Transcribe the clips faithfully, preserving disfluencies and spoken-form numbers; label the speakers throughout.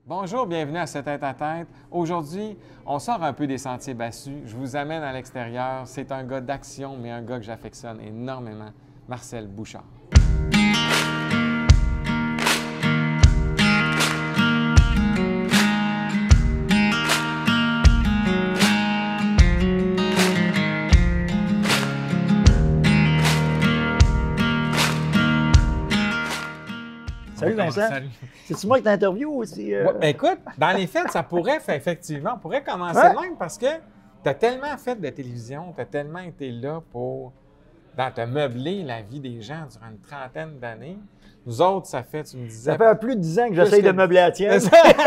Speaker 1: Bonjour, bienvenue à ce tête-à-tête. Aujourd'hui, on sort un peu des sentiers battus. Je vous amène à l'extérieur. C'est un gars d'action, mais un gars que j'affectionne énormément, Marcel Bouchard.
Speaker 2: Salut Vincent.
Speaker 1: Salut.
Speaker 2: C'est-tu moi qui t'interview ou c'est... Euh...
Speaker 1: Ouais, ben écoute, dans les faits, ça pourrait, effectivement, on pourrait commencer
Speaker 2: Ouais.
Speaker 1: de même parce que tu as tellement fait de télévision, tu as tellement été là pour dans, te meubler la vie des gens durant une trentaine d'années. Nous autres, ça fait, tu me disais...
Speaker 2: Ça fait plus de dix ans que j'essaye
Speaker 1: que-
Speaker 2: de meubler la tienne.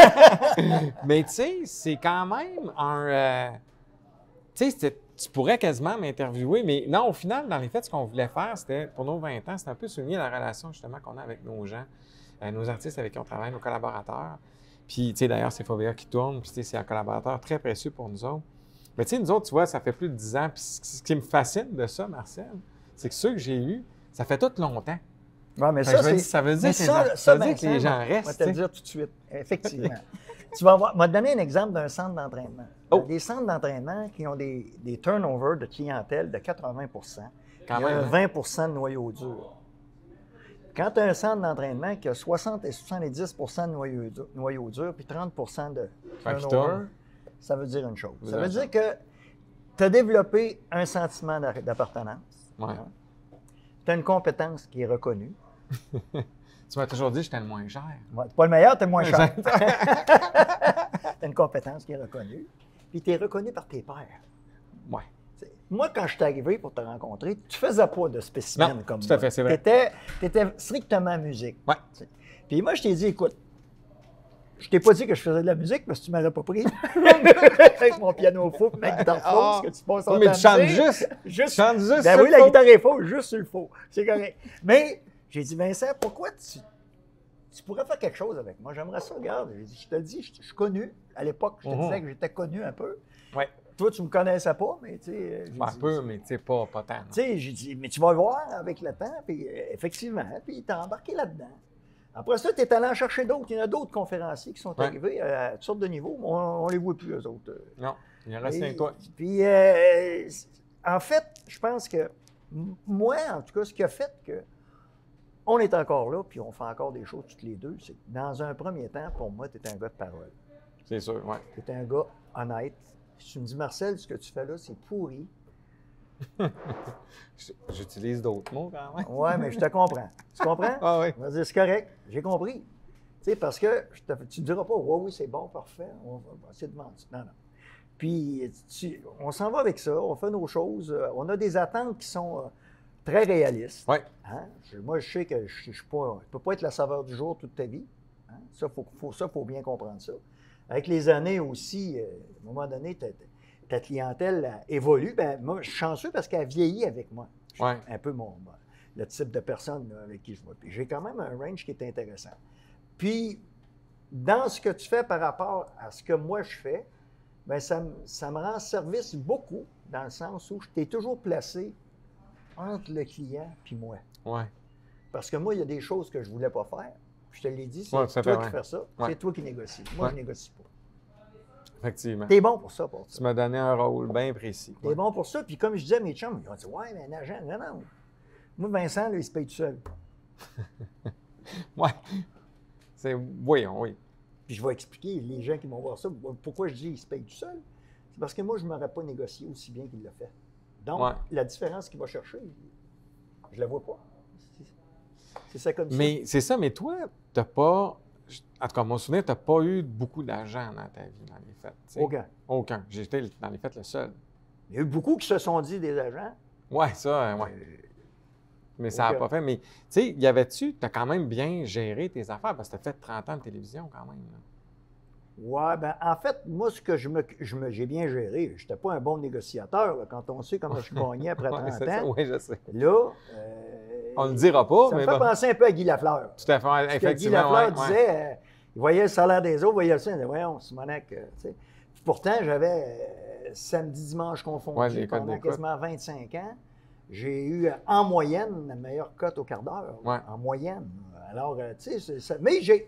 Speaker 1: Mais tu sais, c'est quand même un... euh, tu sais, c'était- tu pourrais quasiment m'interviewer, mais non, au final, dans les faits, ce qu'on voulait faire, c'était, pour nos vingt ans, c'était un peu souligner la relation justement qu'on a avec nos gens, euh, nos artistes avec qui on travaille, nos collaborateurs. Puis, tu sais, d'ailleurs, c'est Fovea qui tourne, puis tu sais, c'est un collaborateur très précieux pour nous autres. Mais tu sais, nous autres, tu vois, ça fait plus de dix ans, puis ce ce qui me fascine de ça, Marcel, c'est que ceux que j'ai eus, ça fait tout longtemps.
Speaker 2: Ouais, mais
Speaker 1: Fait que
Speaker 2: ça,
Speaker 1: je me
Speaker 2: c'est...
Speaker 1: dis, ça veut dire
Speaker 2: mais
Speaker 1: que les
Speaker 2: ça,
Speaker 1: gens-
Speaker 2: ça,
Speaker 1: ça veut dire que
Speaker 2: Vincent,
Speaker 1: les gens
Speaker 2: moi,
Speaker 1: restent,
Speaker 2: Je vais te
Speaker 1: tu
Speaker 2: le
Speaker 1: sais.
Speaker 2: dire tout de suite. Effectivement. Tu vas voir, je vais te donner un exemple d'un centre d'entraînement. Il y a
Speaker 1: Oh.
Speaker 2: des centres d'entraînement qui ont des, des turnovers de clientèle de quatre-vingts pour cent.
Speaker 1: Quand
Speaker 2: Il y a
Speaker 1: même,
Speaker 2: un
Speaker 1: hein?
Speaker 2: vingt pour cent de noyau dur. Quand tu as un centre d'entraînement qui a soixante et soixante-dix pour cent de noyau dur, noyau dur puis trente pour cent de
Speaker 1: Fait qu'il
Speaker 2: turnover,
Speaker 1: tourne.
Speaker 2: ça veut dire une chose.
Speaker 1: Vous
Speaker 2: Ça veut
Speaker 1: avez
Speaker 2: dire que tu as développé un sentiment d'a- d'appartenance.
Speaker 1: Ouais.
Speaker 2: Tu as une compétence qui est reconnue.
Speaker 1: Tu m'as toujours dit que j'étais le moins cher.
Speaker 2: Ouais, t'es pas le meilleur, tu es le moins cher.
Speaker 1: Exact.
Speaker 2: Tu as une compétence qui est reconnue. Puis tu es reconnu par tes pairs.
Speaker 1: Ouais.
Speaker 2: T'sais, moi, quand je suis arrivé pour te rencontrer, tu faisais pas de spécimen
Speaker 1: Non,
Speaker 2: comme
Speaker 1: tout
Speaker 2: moi.
Speaker 1: à fait, c'est vrai.
Speaker 2: Tu étais strictement musique.
Speaker 1: Ouais.
Speaker 2: T'sais. Puis moi, je t'ai dit, écoute, je t'ai pas dit que je faisais de la musique parce que tu m'aurais pas pris. Avec mon piano faux et ma guitare fausse,
Speaker 1: Ah.
Speaker 2: que tu passes
Speaker 1: Oui,
Speaker 2: ton
Speaker 1: mais
Speaker 2: temps
Speaker 1: tu chantes
Speaker 2: à dire.
Speaker 1: juste.
Speaker 2: Juste.
Speaker 1: Tu chantes juste
Speaker 2: Ben
Speaker 1: sur
Speaker 2: oui,
Speaker 1: le
Speaker 2: la
Speaker 1: faux.
Speaker 2: guitare est fausse, juste sur le faux. C'est correct. Mais j'ai dit, Vincent, pourquoi tu, tu pourrais faire quelque chose avec moi? J'aimerais ça, regarde. J'ai dit, je te le dis, je, je suis connu. À l'époque, je te
Speaker 1: Mhm.
Speaker 2: disais que j'étais connu un peu.
Speaker 1: Ouais.
Speaker 2: Toi, tu me connaissais pas, mais tu sais. j'ai
Speaker 1: Ben, un
Speaker 2: dit,
Speaker 1: peu, mais tu sais, pas, pas tant. non.
Speaker 2: tu sais, j'ai dit, mais tu vas le voir avec le temps, puis euh, effectivement, puis t'as embarqué là-dedans. Après ça, tu es allé en chercher d'autres. Il y en a d'autres conférenciers qui sont
Speaker 1: Ouais.
Speaker 2: arrivés à toutes sortes de niveaux, mais on ne les voit plus, eux autres.
Speaker 1: Non, il en reste
Speaker 2: Et-
Speaker 1: rien que toi.
Speaker 2: Puis, euh, en fait, je pense que m- moi, en tout cas, ce qui a fait que on est encore là, puis on fait encore des choses toutes les deux, c'est que dans un premier temps, pour moi, tu es un gars de parole.
Speaker 1: C'est sûr, ouais.
Speaker 2: Tu es un gars honnête. Si tu me dis, Marcel, ce que tu fais là, c'est pourri.
Speaker 1: J'utilise d'autres mots quand même.
Speaker 2: Ouais, mais je te comprends. Tu comprends?
Speaker 1: Ah oui.
Speaker 2: On va dire, c'est correct, j'ai compris. Tu sais, parce que je te- tu ne diras pas, ouais, oui, c'est bon, parfait, on va, on va essayer de vendre ça. Non, non. Puis, tu- on s'en va avec ça, on fait nos choses, euh, on a des attentes qui sont euh, très réalistes.
Speaker 1: Ouais.
Speaker 2: Hein? Je- moi, je sais que je ne peux pas être la saveur du jour toute ta vie. Hein? Ça, il faut, faut, ça, faut bien comprendre ça. Avec les années aussi, euh, à un moment donné, ta, ta clientèle euh, évolue. Ben, moi, je suis chanceux parce qu'elle vieillit avec moi. Je suis
Speaker 1: Ouais.
Speaker 2: un peu mon, mon- le type de personne là, avec qui je vais. Puis j'ai quand même un range qui est intéressant. Puis, dans ce que tu fais par rapport à ce que moi je fais, bien, ça, me- ça me rend service beaucoup, dans le sens où je t'ai toujours placé entre le client et moi.
Speaker 1: Ouais.
Speaker 2: Parce que moi, il y a des choses que je ne voulais pas faire. Je te l'ai dit, c'est
Speaker 1: Ouais, tout à
Speaker 2: toi
Speaker 1: fait,
Speaker 2: qui
Speaker 1: ouais.
Speaker 2: fais ça,
Speaker 1: Ouais.
Speaker 2: c'est toi qui négocies. Moi,
Speaker 1: Ouais.
Speaker 2: je négocie pas.
Speaker 1: Effectivement.
Speaker 2: T'es bon pour ça, pour
Speaker 1: Tu
Speaker 2: ça.
Speaker 1: m'as donné un rôle bien précis.
Speaker 2: T'es
Speaker 1: Ouais.
Speaker 2: bon pour ça. Puis comme je disais à mes chums, ils ont dit, ouais, mais un agent, non, non. Moi, Vincent, là, il se paye tout seul.
Speaker 1: Ouais. C'est... Voyons, oui.
Speaker 2: Puis je vais expliquer, les gens qui vont voir ça, pourquoi je dis il se paye tout seul. C'est parce que moi, je ne m'aurais pas négocié aussi bien qu'il l'a fait. Donc,
Speaker 1: Ouais.
Speaker 2: la différence qu'il va chercher, je ne la vois pas. C'est- C'est ça comme ça.
Speaker 1: Mais c'est ça, mais toi, t'as pas... En tout cas, mon souvenir, t'as pas eu beaucoup d'argent dans ta vie, dans les fêtes. tu sais.
Speaker 2: Aucun.
Speaker 1: Aucun. J'étais dans les fêtes le seul.
Speaker 2: Il y a eu beaucoup qui se sont dit des agents.
Speaker 1: Ouais, ça, ouais. Mais ça n'a
Speaker 2: Ok.
Speaker 1: pas fait. Mais, tu sais, y avait-tu, tu as quand même bien géré tes affaires parce que tu as fait trente ans de télévision quand même. là.
Speaker 2: Ouais, ben en fait, moi, ce que je me, je me- j'ai bien géré, je n'étais pas un bon négociateur, là, quand on sait comment je gagnais après
Speaker 1: Ouais,
Speaker 2: trente
Speaker 1: c'est ça,
Speaker 2: ans.
Speaker 1: oui, je sais.
Speaker 2: Là, euh,
Speaker 1: On ne le dira pas,
Speaker 2: ça
Speaker 1: mais
Speaker 2: me fait
Speaker 1: bon.
Speaker 2: penser un peu à Guy Lafleur.
Speaker 1: Tout à fait,
Speaker 2: Parce que Guy
Speaker 1: effectivement.
Speaker 2: Lafleur
Speaker 1: ouais, ouais.
Speaker 2: disait, euh, il voyait le salaire des autres, il voyait le sien, il disait, voyons, Simonac, euh, tu sais. Puis pourtant, j'avais euh, samedi, dimanche confondus
Speaker 1: Ouais, les codes
Speaker 2: pendant
Speaker 1: d'écoute.
Speaker 2: quasiment vingt-cinq ans. J'ai eu, euh, en moyenne, la meilleure cote au quart d'heure.
Speaker 1: Ouais.
Speaker 2: En moyenne. Alors, euh, tu sais, c'est ça. Mais j'ai,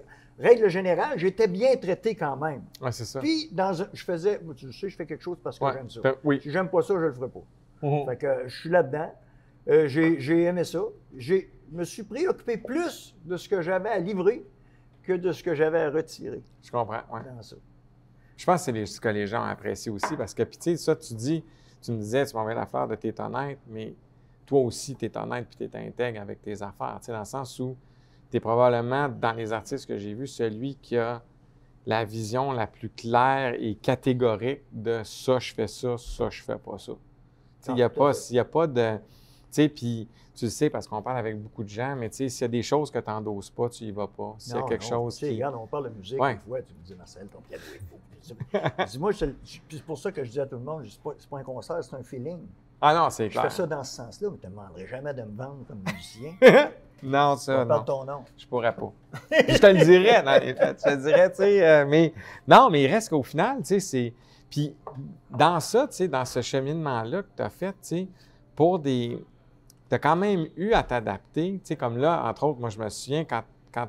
Speaker 2: règle générale, j'étais bien traité quand même.
Speaker 1: Oui, c'est ça.
Speaker 2: Puis, dans un, je faisais, tu sais, je fais quelque chose parce que
Speaker 1: Ouais,
Speaker 2: j'aime ça.
Speaker 1: oui.
Speaker 2: Si j'aime pas ça, je le ferai pas.
Speaker 1: Mm-hmm.
Speaker 2: Fait que euh, je suis là-dedans. Euh, j'ai, j'ai aimé ça. J'ai, je me suis préoccupé plus de ce que j'avais à livrer que de ce que j'avais à retirer.
Speaker 1: Je comprends, oui.
Speaker 2: Dans ça.
Speaker 1: Je pense que c'est les, ce que les gens apprécient aussi parce que, puis tu sais, ça, tu dis, tu me disais, tu m'envoies l'affaire de t'es honnête, mais toi aussi, tu es honnête puis tu es intègre avec tes affaires, tu sais, dans le sens où tu es probablement, dans les artistes que j'ai vus, celui qui a la vision la plus claire et catégorique de ça, je fais ça, ça, je fais pas ça. Tu sais, il n'y a, a pas de. Tu sais, puis tu le sais parce qu'on parle avec beaucoup de gens, mais tu sais, s'il y a des choses que tu n'endosses pas, tu y vas pas. S'il y a quelque
Speaker 2: non,
Speaker 1: chose
Speaker 2: tu sais,
Speaker 1: qui.
Speaker 2: regarde, on parle de musique,
Speaker 1: Ouais.
Speaker 2: des fois, tu me dis, Marcel, ton piano est fou. Je dis, moi, je, c'est pour ça que je dis à tout le monde, c'est pas, c'est pas un concert, c'est un feeling.
Speaker 1: Ah non, c'est
Speaker 2: Je
Speaker 1: clair.
Speaker 2: fais ça dans ce sens-là, mais tu ne me demanderais jamais de me vendre comme musicien.
Speaker 1: Non, ça,
Speaker 2: On
Speaker 1: non.
Speaker 2: parle ton nom.
Speaker 1: Je pourrais pas. Je te le dirais, dans les faits. Je te le dirais, tu sais, euh, mais non, mais il reste qu'au final, tu sais, c'est... Puis dans ça, tu sais, dans ce cheminement-là que tu as fait, tu sais, pour des... Tu as quand même eu à t'adapter, tu sais, comme là, entre autres, moi, je me souviens, quand, quand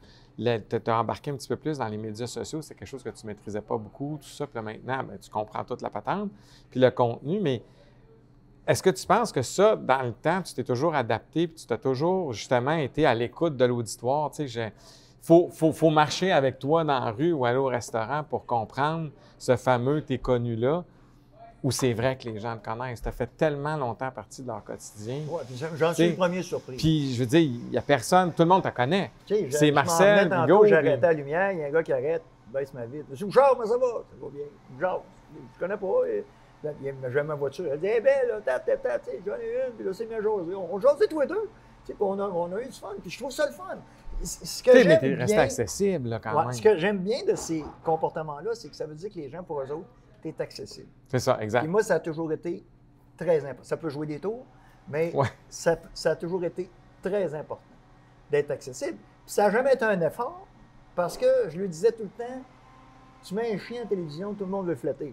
Speaker 1: tu as embarqué un petit peu plus dans les médias sociaux, c'est quelque chose que tu ne maîtrisais pas beaucoup, tout ça, puis là, maintenant, bien, tu comprends toute la patente, puis le contenu, mais... Est-ce que tu penses que ça, dans le temps, tu t'es toujours adapté puis tu t'as toujours, justement, été à l'écoute de l'auditoire? Tu sais, il faut, faut, faut marcher avec toi dans la rue ou aller au restaurant pour comprendre ce fameux « t'es connu-là » ou c'est vrai que les gens le connaissent. Ça fait tellement longtemps partie de leur quotidien.
Speaker 2: Oui, j'en suis le premier surpris.
Speaker 1: Puis, je veux dire, il n'y a personne, tout le monde te connaît. C'est Marcel,
Speaker 2: Hugo. J'arrêtais à la lumière, il y a un gars qui arrête, baisse ma vitre. Monsieur Bouchard, mais ça va, ça va bien. Bouchard, je connais pas. Et... J'aime ma voiture. Elle dit, hey, belle, là, tap, tap, tap, tu sais, j'en ai une, puis là, c'est bien jasé. On, on jasait tous les deux. Tu sais, on a, on a eu du fun, puis je trouve ça le fun. Ce que j'aime bien...
Speaker 1: resté accessible, là, quand
Speaker 2: ouais,
Speaker 1: même.
Speaker 2: Ce que j'aime bien de ces comportements-là, c'est que ça veut dire que les gens, pour eux autres, t'es accessible.
Speaker 1: C'est ça, exact.
Speaker 2: Et moi, ça a toujours été très important. Ça peut jouer des tours, mais
Speaker 1: ouais.
Speaker 2: ça, ça a toujours été très important d'être accessible. Puis ça n'a jamais été un effort, parce que je lui disais tout le temps, tu mets un chien en télévision, tout le monde veut le flatter.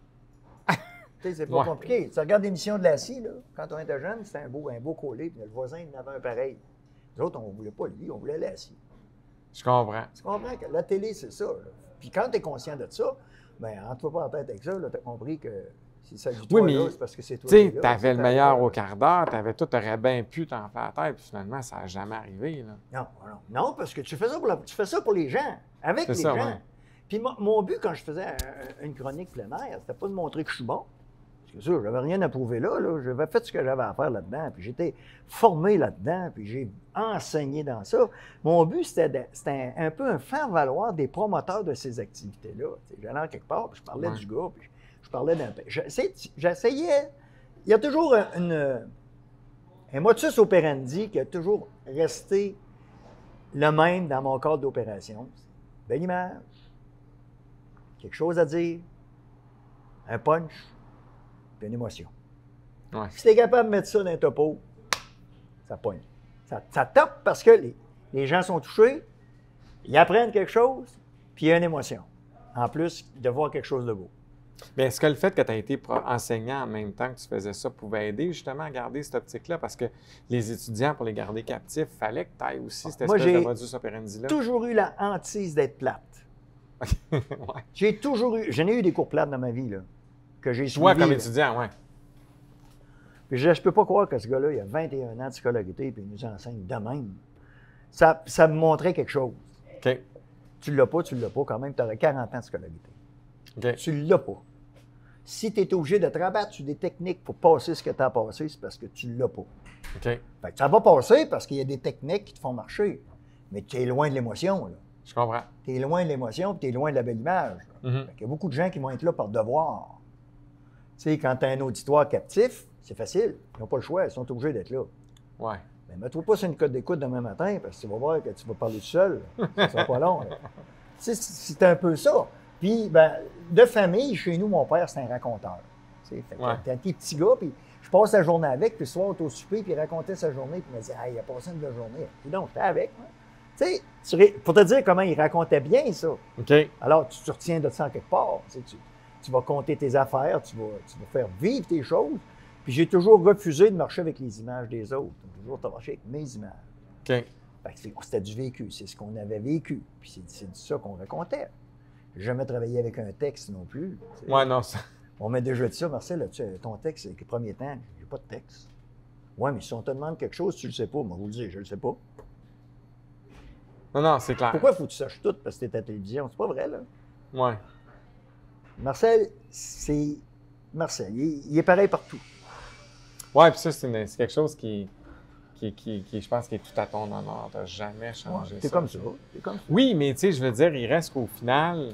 Speaker 2: C'est pas ouais. compliqué. Tu regardes l'émission de Lassie, là, quand on était jeune, c'était un beau, un beau collé, puis le voisin il en avait un pareil. Nous autres, on ne voulait pas lui, on voulait Lassie.
Speaker 1: Je comprends.
Speaker 2: Tu comprends que la télé, c'est ça. Là. Puis quand tu es conscient de ça, bien, entre-toi pas en tête avec ça, tu as compris que si ça du toi,
Speaker 1: oui,
Speaker 2: là, c'est parce que c'est toi.
Speaker 1: Tu sais, tu avais le meilleur au quart d'heure, tu avais tout, tu aurais bien pu t'en faire la tête, puis finalement, ça n'a jamais arrivé. Là.
Speaker 2: Non, non, non, parce que tu fais ça pour, la, tu fais ça pour les gens, avec les
Speaker 1: ça,
Speaker 2: gens.
Speaker 1: Ouais.
Speaker 2: Puis mon, mon but, quand je faisais une chronique plein air, c'était pas de montrer que je suis bon. Parce que ça, j'avais rien à prouver là, là. J'avais fait ce que j'avais à faire là-dedans, puis j'étais formé là-dedans, puis j'ai enseigné dans ça. Mon but, c'était un, un peu un faire-valoir des promoteurs de ces activités-là. J'allais en quelque part, puis je parlais ouais. du gars, puis je, je parlais d'un... J'essayais... Il y a toujours une, un modus operandi qui a toujours resté le même dans mon cadre d'opération. Belle image, quelque chose à dire, un punch, puis une émotion.
Speaker 1: Ouais.
Speaker 2: Si tu es capable de mettre ça dans un topo, ça pogne. Ça, ça tape parce que les, les gens sont touchés, ils apprennent quelque chose, puis il y a une émotion. En plus de voir quelque chose de beau.
Speaker 1: Mais est-ce que le fait que tu as été enseignant en même temps que tu faisais ça pouvait aider justement à garder cette optique-là? Parce que les étudiants, pour les garder captifs, il fallait que tu ailles aussi cette espèce de modus operandi-là.
Speaker 2: J'ai toujours eu la hantise d'être plate.
Speaker 1: ouais.
Speaker 2: J'ai toujours eu... J'en ai eu des cours plates dans ma vie, là. Que j'ai suivi.
Speaker 1: Toi, comme étudiant, oui.
Speaker 2: Puis je ne peux pas croire que ce gars-là, il a vingt et un ans de scolarité, puis il nous enseigne de même. Ça, ça me montrait quelque chose.
Speaker 1: OK.
Speaker 2: Tu ne l'as pas, tu ne l'as pas, quand même, tu aurais quarante ans de scolarité.
Speaker 1: OK.
Speaker 2: Tu ne l'as pas. Si tu es obligé de te rabattre sur des techniques pour passer ce que tu as passé, c'est parce que tu ne l'as pas.
Speaker 1: OK.
Speaker 2: Fait que ça va passer parce qu'il y a des techniques qui te font marcher, mais tu es loin de l'émotion, là.
Speaker 1: Je comprends.
Speaker 2: Tu es loin de l'émotion, puis tu es loin de la belle image.
Speaker 1: Mm-hmm.
Speaker 2: Il y a beaucoup de gens qui vont être là par devoir. Tu sais, quand tu as un auditoire captif, c'est facile. Ils n'ont pas le choix, ils sont obligés d'être là.
Speaker 1: Ouais.
Speaker 2: Mais ne mets-toi pas sur une cote d'écoute demain matin parce que tu vas voir que tu vas parler tout seul. Ça ne sera pas long. Tu sais, c'est un peu ça. Puis, ben, de famille, chez nous, mon père, c'est un raconteur. Tu sais, fait que ouais. T'es un petit gars, puis je passe la journée avec, puis le soir, on est au souper, puis il racontait sa journée, puis il me disait, ah, il a passé une belle journée. Puis donc, j'étais avec. Tu sais, pour te dire comment il racontait bien ça.
Speaker 1: OK.
Speaker 2: Alors, tu te retiens de ça en quelque part. Tu, sais, tu, tu vas compter tes affaires, tu vas, tu vas faire vivre tes choses. Puis j'ai toujours refusé de marcher avec les images des autres. J'ai toujours marché avec mes images.
Speaker 1: OK.
Speaker 2: C'était du vécu, c'est ce qu'on avait vécu. Puis c'est ça qu'on racontait. J'ai jamais travaillé avec un texte non plus.
Speaker 1: T'sais. Ouais, non, ça.
Speaker 2: On m'a déjà dit ça, Marcel, tu, ton texte, c'est le premier temps, j'ai pas de texte. Ouais, mais si on te demande quelque chose, tu le sais pas, moi, vous le dire, je le sais pas.
Speaker 1: Non, non, c'est clair.
Speaker 2: Pourquoi il faut que tu saches tout parce que t'es à la télévision? C'est pas vrai, là.
Speaker 1: Ouais.
Speaker 2: Marcel, c'est. Marcel, il est, il est pareil partout.
Speaker 1: Ouais, puis ça, c'est quelque chose qui. Qui, qui, qui, je pense, qui est tout à ton honneur. T'as jamais changé
Speaker 2: ouais,
Speaker 1: ça.
Speaker 2: T'es comme ça. T'es comme ça.
Speaker 1: Oui, mais tu sais, je veux dire, il reste qu'au final,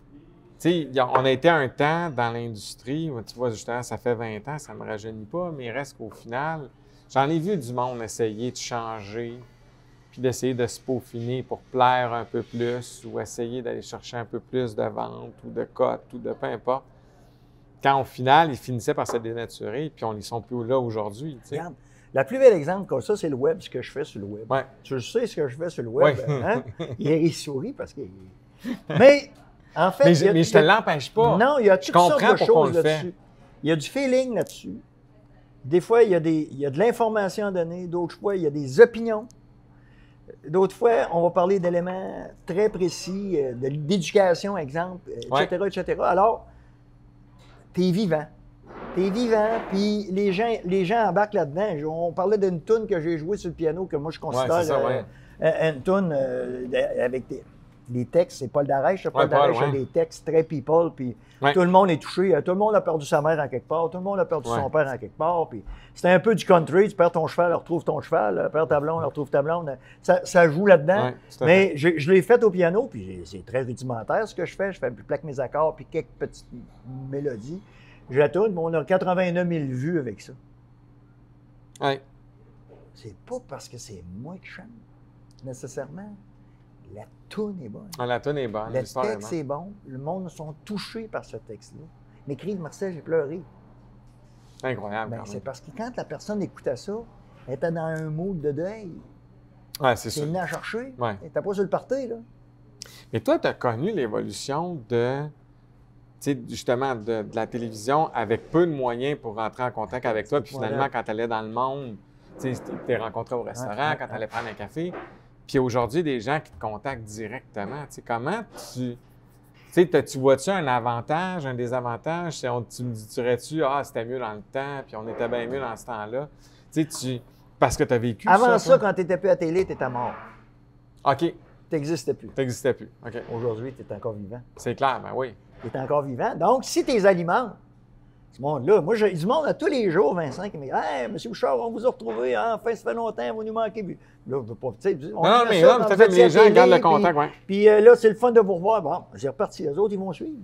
Speaker 1: tu sais, on a été un temps dans l'industrie, tu vois, justement, ça fait vingt ans, ça me rajeunit pas, mais il reste qu'au final, j'en ai vu du monde essayer de changer, puis d'essayer de se peaufiner pour plaire un peu plus, ou essayer d'aller chercher un peu plus de ventes, ou de cotes, ou de peu importe. Quand au final, ils finissaient par se dénaturer, puis on n'y sont plus là aujourd'hui, tu sais.
Speaker 2: Regarde. La plus belle exemple comme ça, c'est le web, ce que je fais sur le web.
Speaker 1: Ouais.
Speaker 2: Tu sais ce que je fais sur le web.
Speaker 1: Ouais.
Speaker 2: Hein? Il sourit parce que. Mais, en fait.
Speaker 1: Mais je,
Speaker 2: il y a,
Speaker 1: mais je te l'empêche pas.
Speaker 2: Non, il y a toutes sortes de choses là-dessus.
Speaker 1: Fait.
Speaker 2: Il y a du feeling là-dessus. Des fois, il y a, des, il y a de l'information à donner. D'autres fois, il y a des opinions. D'autres fois, on va parler d'éléments très précis, d'éducation, exemple, et cetera, ouais. et cetera. Alors, tu es vivant. T'es vivant, puis les gens, les gens embarquent là-dedans. On parlait d'une toune que j'ai jouée sur le piano, que moi je considère
Speaker 1: ouais, ça, ouais.
Speaker 2: euh, une toune euh, avec des, des textes. C'est Paul Darèche. Paul
Speaker 1: ouais,
Speaker 2: Darèche
Speaker 1: Paul,
Speaker 2: a
Speaker 1: ouais.
Speaker 2: des textes très people, puis
Speaker 1: ouais.
Speaker 2: tout le monde est touché. Tout le monde a perdu sa mère en quelque part, tout le monde a perdu ouais. son père en quelque part. Puis c'était un peu du country. Tu perds ton cheval, retrouve ton cheval. Perds ta blonde, retrouve ta blonde. Ça, ça joue là-dedans.
Speaker 1: Ouais,
Speaker 2: mais je, je l'ai fait au piano, puis c'est très rudimentaire ce que je fais. Je fais, je plaque mes accords, puis quelques petites mélodies. Je la tourne, mais on a quatre-vingt-neuf mille vues avec ça.
Speaker 1: Oui.
Speaker 2: C'est pas parce que c'est moi qui chante, nécessairement. La toune est bonne.
Speaker 1: Ah, la toune est bonne.
Speaker 2: Le texte est bon. Le monde sont touchés par ce texte-là. M'écrivent, Marcel, j'ai pleuré.
Speaker 1: Incroyable.
Speaker 2: Ben, c'est parce que quand la personne écoutait ça, elle était dans un mood de deuil.
Speaker 1: Ouais, c'est ça.
Speaker 2: Elle venait à chercher.
Speaker 1: Ouais.
Speaker 2: Elle n'était pas sur le party, là.
Speaker 1: Mais toi, tu as connu l'évolution de. Tu sais, justement, de, de la télévision avec peu de moyens pour rentrer en contact avec toi. Puis finalement, voilà. Quand tu allais dans le monde, tu sais, t'es rencontré au restaurant, ouais, quand tu allais prendre un café. Puis aujourd'hui, des gens qui te contactent directement. Tu sais, comment tu. Tu sais, tu vois-tu un avantage, un désavantage? On, tu me dirais-tu, ah, c'était mieux dans le temps, puis on était bien mieux dans ce temps-là? Tu sais, tu. Parce que tu as vécu
Speaker 2: Avant
Speaker 1: ça.
Speaker 2: Avant ça, quand tu n'étais plus à la télé, tu étais mort.
Speaker 1: OK.
Speaker 2: Tu n'existais plus.
Speaker 1: Tu n'existais plus. OK.
Speaker 2: Aujourd'hui, tu es encore vivant.
Speaker 1: C'est clair, ben oui.
Speaker 2: Tu es encore vivant. Donc, si tu les alimentes, ce monde-là, moi, j'ai du monde à tous les jours, Vincent, qui me dit « Hey, M. Bouchard, on vous a retrouvé, hein, enfin, ça fait longtemps, vous nous manquez. » Là, je veux pas, tu sais, on
Speaker 1: non, mais là, ça fait les gens gardent le contact, oui.
Speaker 2: Puis euh, là, c'est le fun de vous revoir. Bon, j'ai reparti, les autres, ils vont suivre.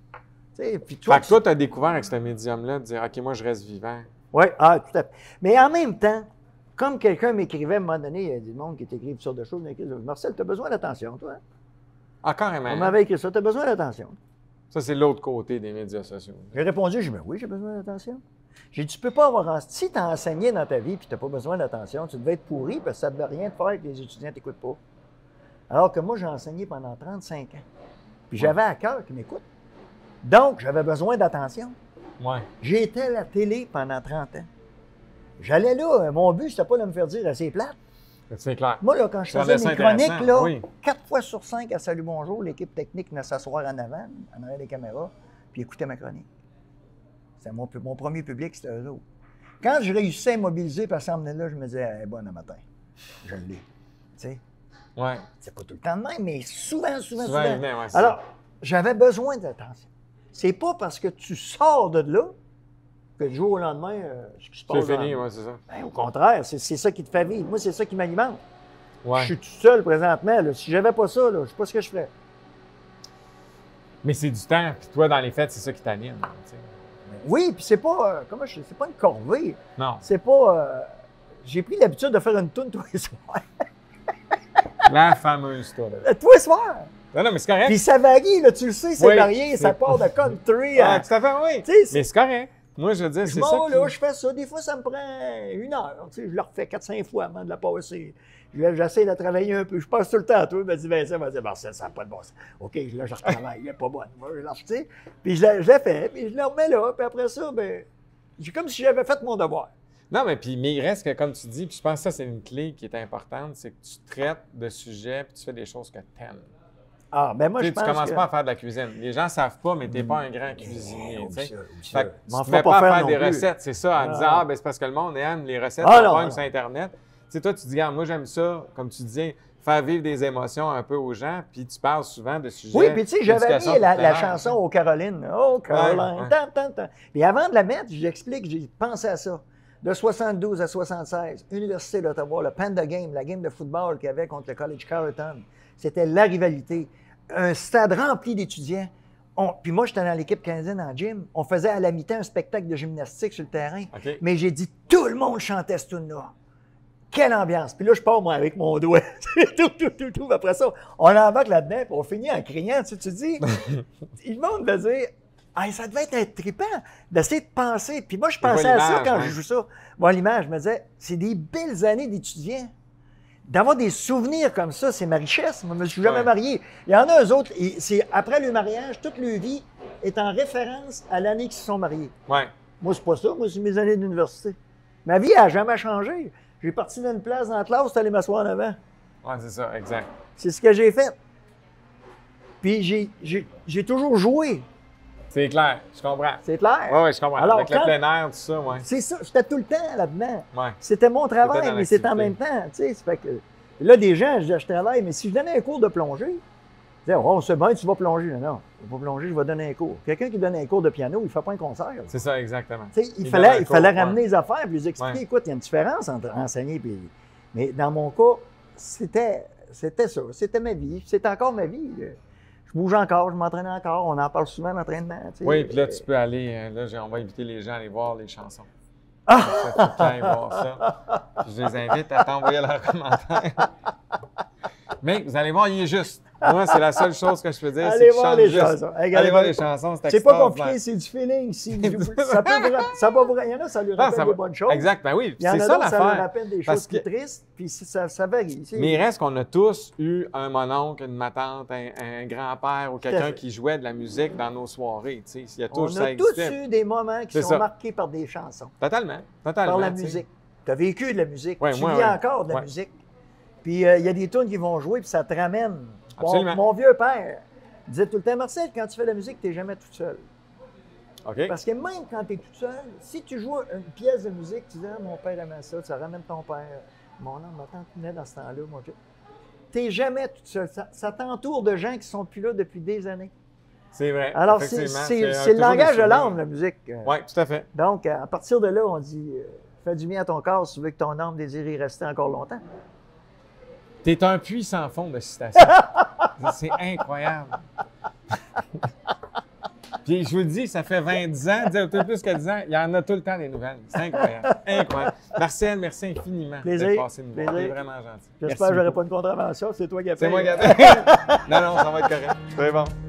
Speaker 1: Puis toi, fait que toi, tu as découvert avec ce médium-là de dire « OK, moi, je reste vivant. »
Speaker 2: Oui, ah, tout à fait. Mais en même temps, comme quelqu'un m'écrivait à un moment donné, il y a du monde qui t'écrit toutes sortes de choses, « Marcel, tu as besoin d'attention, toi. »
Speaker 1: Ah, carrément.
Speaker 2: On m'avait écrit ça, tu as besoin d'attention.
Speaker 1: Ça, c'est l'autre côté des médias sociaux.
Speaker 2: J'ai répondu, j'ai dit, oui, j'ai besoin d'attention. J'ai dit, tu peux pas avoir... Si tu as enseigné dans ta vie et tu n'as pas besoin d'attention, tu devais être pourri parce que ça ne devait rien te faire que les étudiants ne t'écoutent pas. Alors que moi, j'ai enseigné pendant trente-cinq ans. Puis j'avais à cœur qu'ils m'écoutent. Donc, j'avais besoin d'attention.
Speaker 1: Ouais.
Speaker 2: J'étais à la télé pendant trente ans. J'allais là, mon but, c'était pas de me faire dire assez plate.
Speaker 1: C'est clair.
Speaker 2: Moi, là, quand je faisais mes chroniques, là, oui. quatre fois sur cinq à Salut Bonjour, l'équipe technique venait s'asseoir en avant, en arrière des caméras, puis écoutait ma chronique. C'était mon, mon premier public, c'était eux autres. Quand je réussissais à mobiliser, puis à s'emmener là, je me disais, elle est bonne le matin. Je l'ai. Tu sais?
Speaker 1: Ouais.
Speaker 2: C'est pas tout le temps de même, mais souvent, souvent,
Speaker 1: souvent.
Speaker 2: souvent.
Speaker 1: Venait, ouais,
Speaker 2: alors, j'avais besoin d'attention. C'est pas parce que tu sors de là que du jour au lendemain, euh, ce qui se passe.
Speaker 1: C'est fini, oui, c'est ça.
Speaker 2: Ben, au contraire, c'est ça qui te fait vivre. Moi, c'est ça qui m'alimente.
Speaker 1: Ouais.
Speaker 2: Je suis tout seul présentement. Là. Si j'avais pas ça, là, je sais pas ce que je ferais.
Speaker 1: Mais c'est du temps. Puis toi, dans les fêtes, c'est ça qui t'anime. Ben,
Speaker 2: oui, puis c'est pas. Euh, comment je c'est pas une corvée.
Speaker 1: Non.
Speaker 2: C'est pas. Euh, j'ai pris l'habitude de faire une toune tous les soirs.
Speaker 1: La fameuse toune.
Speaker 2: Tous les soirs.
Speaker 1: Non, non, mais c'est correct.
Speaker 2: Puis ça varie, là, tu le sais, c'est oui, varié, ça part de country.
Speaker 1: Ah, à... tout à fait, oui. Mais c'est correct. Moi, je veux dire, c'est ça.
Speaker 2: Bon,
Speaker 1: qui...
Speaker 2: là, je fais ça. Des fois, ça me prend une heure. Tu sais, je le refais quatre cinq fois avant de la passer. J'essaie de travailler un peu. Je passe tout le temps à toi. Il m'a dit, Vincent, il m'a dit, Marcel, ça n'a pas de bon sens. OK, là, je retravaille. Il n'est pas bonne. Moi, je l'ai refait. Puis je l'ai fait. Puis je le remets là. Puis après ça, ben, c'est comme si j'avais fait mon devoir.
Speaker 1: Non, mais puis mais il reste que, comme tu dis, puis je pense que ça, c'est une clé qui est importante, c'est que tu traites de sujets puis tu fais des choses que tu aimes.
Speaker 2: Ah, ben moi,
Speaker 1: Tu
Speaker 2: je
Speaker 1: sais, tu
Speaker 2: pense
Speaker 1: commences
Speaker 2: que...
Speaker 1: pas à faire de la cuisine. Les gens savent pas, mais tu n'es pas un grand cuisinier.
Speaker 2: Oublie
Speaker 1: tu sais.
Speaker 2: ça, oublie
Speaker 1: Fait
Speaker 2: ça.
Speaker 1: que
Speaker 2: M'en
Speaker 1: tu ne
Speaker 2: fais
Speaker 1: mets
Speaker 2: pas
Speaker 1: pas à
Speaker 2: faire
Speaker 1: faire
Speaker 2: non
Speaker 1: des
Speaker 2: plus.
Speaker 1: recettes, c'est ça, en
Speaker 2: Ah.
Speaker 1: disant, ah, ben c'est parce que le monde aime les recettes,
Speaker 2: Ah,
Speaker 1: on
Speaker 2: non,
Speaker 1: pogne
Speaker 2: non.
Speaker 1: sur Internet. Tu sais, toi, tu te dis, regarde, moi, j'aime ça, comme tu disais, faire vivre des émotions un peu aux gens, puis tu parles souvent de sujets.
Speaker 2: Oui, puis tu sais, j'avais
Speaker 1: d'éducation
Speaker 2: mis la, la
Speaker 1: populaire,
Speaker 2: chanson
Speaker 1: tu sais.
Speaker 2: aux Carolines. Oh, Caroline,
Speaker 1: Ouais, ouais.
Speaker 2: tant, tant, tant. Puis avant de la mettre, j'explique, j'ai pensé à ça. De soixante-douze à soixante-seize, Université d'Ottawa, le Panda Game, la game de football qu'il y avait contre le College Carleton, c'était la rivalité. Un stade rempli d'étudiants. On- Puis moi, j'étais dans l'équipe canadienne en gym. On faisait à la mi-temps un spectacle de gymnastique sur le terrain.
Speaker 1: OK.
Speaker 2: Mais j'ai dit, tout le monde chantait ce tune-là. Quelle ambiance! Puis là, je pars, moi, avec mon doigt. tout, tout, tout, tout. Après ça, on embarque là-dedans, puis on finit en criant. Tu, sais, tu dis, le monde va dire, ah, ça devait être trippant d'essayer de penser. Puis moi, je
Speaker 1: vois
Speaker 2: pensais à ça
Speaker 1: l'image,
Speaker 2: quand
Speaker 1: hein?
Speaker 2: je joue ça. Moi, l'image, je me disais, c'est des belles années d'étudiants. D'avoir des souvenirs comme ça, c'est ma richesse. Moi, je me suis jamais
Speaker 1: Ouais.
Speaker 2: marié. Il y en a eux autres, et c'est après le mariage, toute leur vie est en référence à l'année qu'ils se sont mariés.
Speaker 1: Ouais.
Speaker 2: Moi, c'est pas ça. Moi, c'est mes années d'université. Ma vie n'a jamais changé. J'ai parti d'une place dans la classe, c'est aller m'asseoir en avant.
Speaker 1: Ouais, c'est ça, exact.
Speaker 2: C'est ce que j'ai fait. Puis j'ai- j'ai j'ai toujours joué.
Speaker 1: C'est clair, je comprends.
Speaker 2: C'est clair?
Speaker 1: Oui, oui, je comprends.
Speaker 2: Alors,
Speaker 1: Avec
Speaker 2: quand-
Speaker 1: le plein air, tout ça, ouais.
Speaker 2: C'est ça. J'étais tout le temps là-dedans.
Speaker 1: Ouais.
Speaker 2: C'était mon
Speaker 1: C'était
Speaker 2: travail,
Speaker 1: dans
Speaker 2: mais c'était en même
Speaker 1: l'activité.
Speaker 2: temps. Tu sais, ça fait que... Là, des gens, je disais, je travaille, mais si je donnais un cours de plongée, ils disaient, oh, c'est bien, tu vas plonger. Non, non, je vais pas plonger, je vais donner un cours. Quelqu'un qui donne un cours de piano, il ne fait pas un concert.
Speaker 1: C'est ça, exactement.
Speaker 2: Tu sais, il
Speaker 1: Il
Speaker 2: fallait,
Speaker 1: donne un
Speaker 2: il fallait
Speaker 1: cours,
Speaker 2: ramener
Speaker 1: ouais.
Speaker 2: les affaires et les expliquer.
Speaker 1: Ouais.
Speaker 2: Écoute, il y a une différence entre enseigner et. Mais dans mon cas, c'était, c'était ça. C'était ma vie. C'est encore ma vie. Je bouge encore, je m'entraîne encore. On en parle souvent d'entraînement. tu sais.
Speaker 1: Oui, puis là, tu peux aller, euh, là, j'ai- on va inviter les gens à aller voir les chansons.
Speaker 2: Ah!
Speaker 1: Ça, tout le temps, aller voir ça. Puis je les invite à t'envoyer leurs commentaires. Mais vous allez voir, il est juste. Moi, c'est la seule chose que je peux dire, c'est
Speaker 2: Allez
Speaker 1: qu'il
Speaker 2: voir
Speaker 1: chante
Speaker 2: les
Speaker 1: juste.
Speaker 2: chansons. Regardez,
Speaker 1: Allez voir
Speaker 2: voilà.
Speaker 1: les chansons, c'est
Speaker 2: C'est pas
Speaker 1: extraordinaire.
Speaker 2: compliqué, c'est du feeling. Si- ça peut vous, ra- ça va vous- il y en a, ça lui
Speaker 1: Non,
Speaker 2: rappelle
Speaker 1: ça
Speaker 2: des
Speaker 1: va-
Speaker 2: bonnes choses.
Speaker 1: Exact, ben oui,
Speaker 2: Il y en
Speaker 1: c'est
Speaker 2: a
Speaker 1: ça
Speaker 2: d'autres, ça leur
Speaker 1: l'affaire.
Speaker 2: rappelle des
Speaker 1: Parce
Speaker 2: choses plus
Speaker 1: que-
Speaker 2: tristes, puis ça, ça varie. tu sais.
Speaker 1: Mais il reste qu'on a tous eu un mononcle, une ma tante, un, un grand-père ou
Speaker 2: à
Speaker 1: quelqu'un
Speaker 2: fait.
Speaker 1: qui jouait de la musique dans nos soirées. Tu sais, il y a
Speaker 2: On
Speaker 1: tous, ça
Speaker 2: a tous
Speaker 1: existait.
Speaker 2: eu des moments qui
Speaker 1: C'est
Speaker 2: sont
Speaker 1: ça.
Speaker 2: marqués par des chansons.
Speaker 1: Totalement, totalement.
Speaker 2: Par la
Speaker 1: tu sais.
Speaker 2: musique. Tu as vécu de la musique.
Speaker 1: Ouais,
Speaker 2: tu
Speaker 1: moi,
Speaker 2: vis
Speaker 1: ouais.
Speaker 2: encore de la
Speaker 1: Ouais.
Speaker 2: musique. Puis euh, il y a des tunes qui vont jouer, puis ça te ramène. Mon,
Speaker 1: Absolument.
Speaker 2: mon vieux père disait tout le temps, Marcel, quand tu fais de la musique, tu n'es jamais tout seul.
Speaker 1: OK?
Speaker 2: Parce que même quand tu es tout seul, si tu joues une pièce de musique, tu dis, ah, mon père aimait ça, ça ramène ton père. Mon oncle, ma tante venait dans ce temps-là. Mon tu n'es jamais tout seul. Ça, ça t'entoure de gens qui sont plus là depuis des années.
Speaker 1: C'est vrai.
Speaker 2: Alors, c'est
Speaker 1: effectivement,
Speaker 2: c'est-
Speaker 1: euh,
Speaker 2: c'est le
Speaker 1: toujours des
Speaker 2: langage de
Speaker 1: souvenirs.
Speaker 2: l'âme, la musique. Euh,
Speaker 1: Oui, tout à fait.
Speaker 2: Donc, à partir de là, on dit, euh, fais du bien à ton corps si tu veux que ton âme désire y rester encore longtemps.
Speaker 1: T'es un puits sans fond de citations. C'est incroyable. Puis je vous le dis, ça fait vingt ans, un peu plus que dix ans, il y en a tout le temps des nouvelles. C'est incroyable. Incroyable. Marcel, merci infiniment
Speaker 2: Plaisir.
Speaker 1: d'être passé nous voir.
Speaker 2: Plaisir.
Speaker 1: C'est vraiment gentil.
Speaker 2: J'espère
Speaker 1: Merci
Speaker 2: que je n'aurai
Speaker 1: beaucoup.
Speaker 2: pas une contravention, c'est toi qui as fait.
Speaker 1: C'est moi qui ai... Non, non, ça va être correct. C'est bon.